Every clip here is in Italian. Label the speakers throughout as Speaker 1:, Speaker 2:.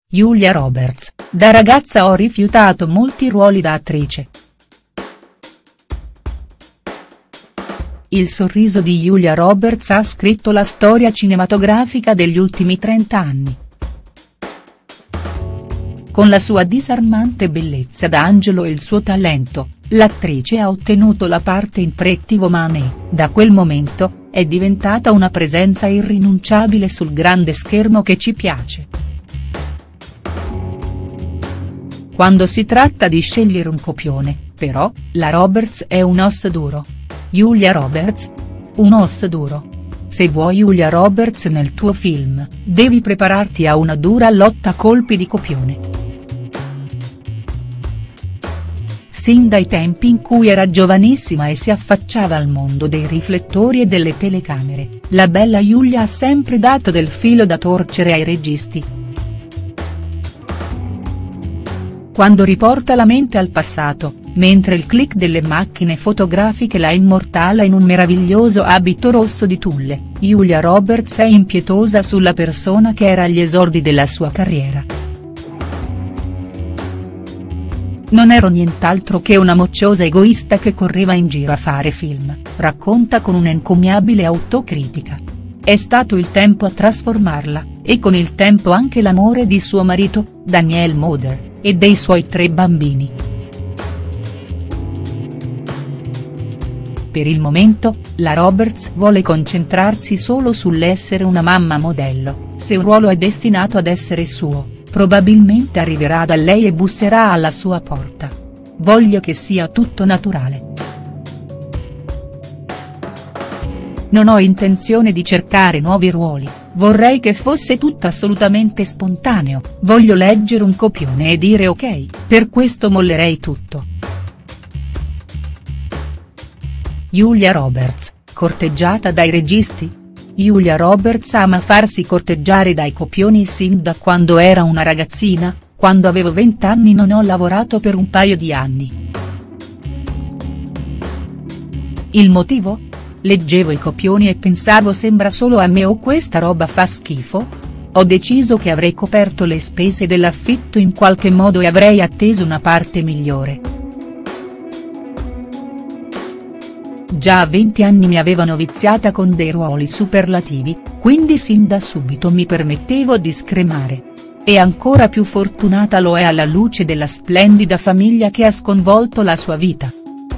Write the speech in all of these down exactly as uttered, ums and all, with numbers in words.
Speaker 1: Julia Roberts: da ragazza ho rifiutato molti ruoli da attrice. Il sorriso di Julia Roberts ha scritto la storia cinematografica degli ultimi trenta anni. Con la sua disarmante bellezza d'angelo e il suo talento, l'attrice ha ottenuto la parte in Pretty Woman e, da quel momento, è diventata una presenza irrinunciabile sul grande schermo che ci piace. Quando si tratta di scegliere un copione, però, la Roberts è un osso duro. Julia Roberts? Un osso duro. Se vuoi Julia Roberts nel tuo film, devi prepararti a una dura lotta a colpi di copione. Sin dai tempi in cui era giovanissima e si affacciava al mondo dei riflettori e delle telecamere, la bella Julia ha sempre dato del filo da torcere ai registi. Quando riporta la mente al passato, mentre il click delle macchine fotografiche la immortala in un meraviglioso abito rosso di tulle, Julia Roberts è impietosa sulla persona che era agli esordi della sua carriera. Non ero nient'altro che una mocciosa egoista che correva in giro a fare film, racconta con un'encomiabile autocritica. È stato il tempo a trasformarla, e con il tempo anche l'amore di suo marito, Daniel Moder, e dei suoi tre bambini. Per il momento, la Roberts vuole concentrarsi solo sull'essere una mamma modello. Se un ruolo è destinato ad essere suo, probabilmente arriverà da lei e busserà alla sua porta. Voglio che sia tutto naturale. Non ho intenzione di cercare nuovi ruoli, vorrei che fosse tutto assolutamente spontaneo, voglio leggere un copione e dire ok, per questo mollerei tutto. Julia Roberts, corteggiata dai registi? Julia Roberts ama farsi corteggiare dai copioni sin da quando era una ragazzina. Quando avevo vent'anni non ho lavorato per un paio di anni. Il motivo? Leggevo i copioni e pensavo sembra solo a me o questa roba fa schifo? Ho deciso che avrei coperto le spese dell'affitto in qualche modo e avrei atteso una parte migliore. Già a venti anni mi avevano viziata con dei ruoli superlativi, quindi sin da subito mi permettevo di scremare. E ancora più fortunata lo è alla luce della splendida famiglia che ha sconvolto la sua vita.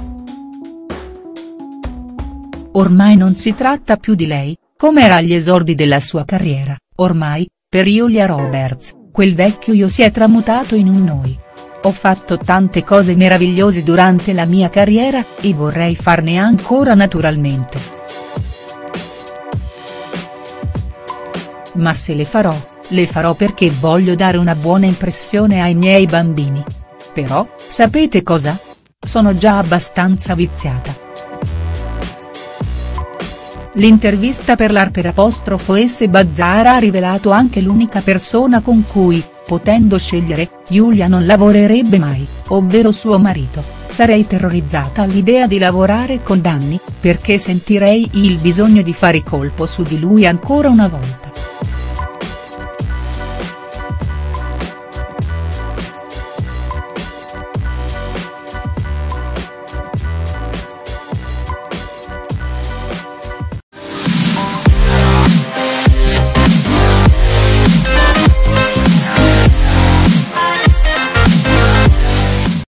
Speaker 1: Ormai non si tratta più di lei, come era agli esordi della sua carriera, ormai, per Julia Roberts, quel vecchio io si è tramutato in un noi. Ho fatto tante cose meravigliose durante la mia carriera, e vorrei farne ancora naturalmente. Ma se le farò, le farò perché voglio dare una buona impressione ai miei bambini. Però, sapete cosa? Sono già abbastanza viziata. L'intervista per l'Harper apostrofo S Bazaar ha rivelato anche l'unica persona con cui, potendo scegliere, Julia non lavorerebbe mai, ovvero suo marito. Sarei terrorizzata all'idea di lavorare con Danny, perché sentirei il bisogno di fare colpo su di lui ancora una volta.